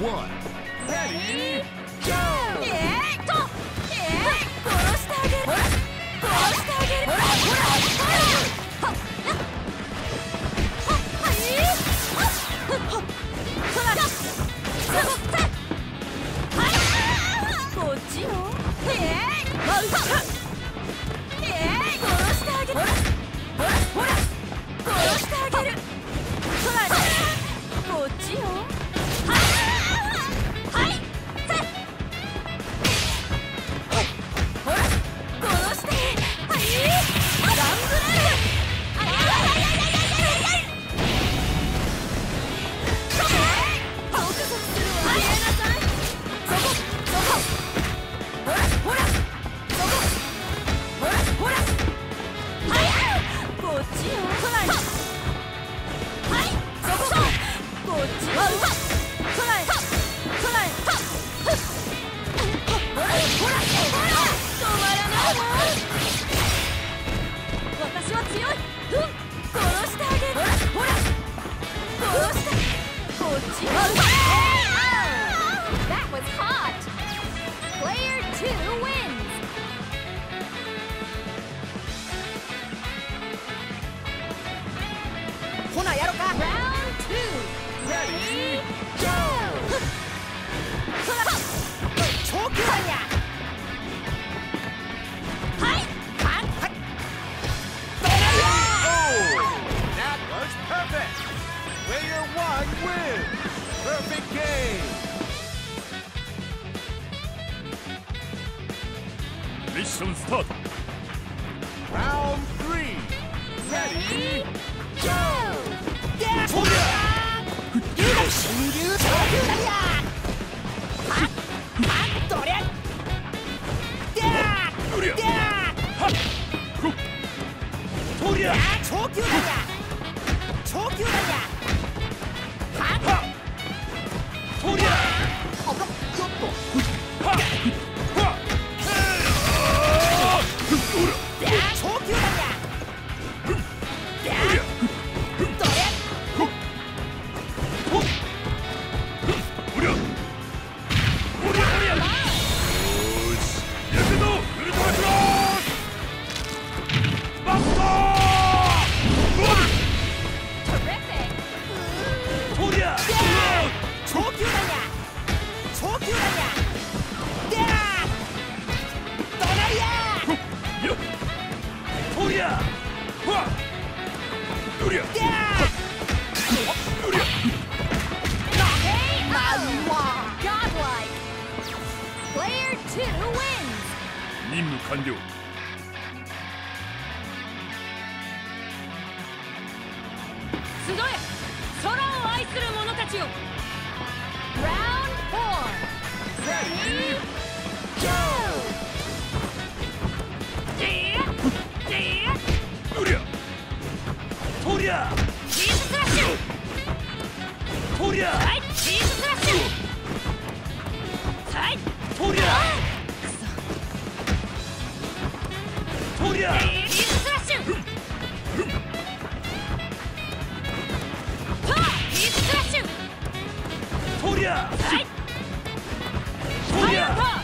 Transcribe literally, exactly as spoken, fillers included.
one. Ready, go! えーっとえー殺してあげる殺してあげるほらほらはっやっはっはいはっはっほらはいこっちよえーはっえー殺してあげるほらほらほら殺してあげるほらこっちよ私は強い。うん、殺してあげる。ほら、殺して。こっち。That was hot. Player two wins. ほなやろか。Round two. Ready, go. ほら、超級弾や。 Player one wins! Perfect game! Mission start! Round three! Ready, go! そりゃ竜が神竜超級弾やはっはっどりゃでーどりゃでーはっほっとりゃ超級弾や超級弾やとりゃおっとちょっとはっはっでー超級弾やでーどりゃほっほっおりゃおりゃおりゃよーしやけどウルトラクロスバスターとりゃ超級弾や超級弾やでーどないやよっとりゃわっとりゃでーとりゃ Godlike. Player two wins. 任務完了集え空を愛する者たちよ Round four. Ready, go! とりゃとりゃチーズスラッシュとりゃはいチーズスラッシュはいとりゃとりゃチーズスラッシュパーチーズスラッシュとりゃはいとりゃファイアーパー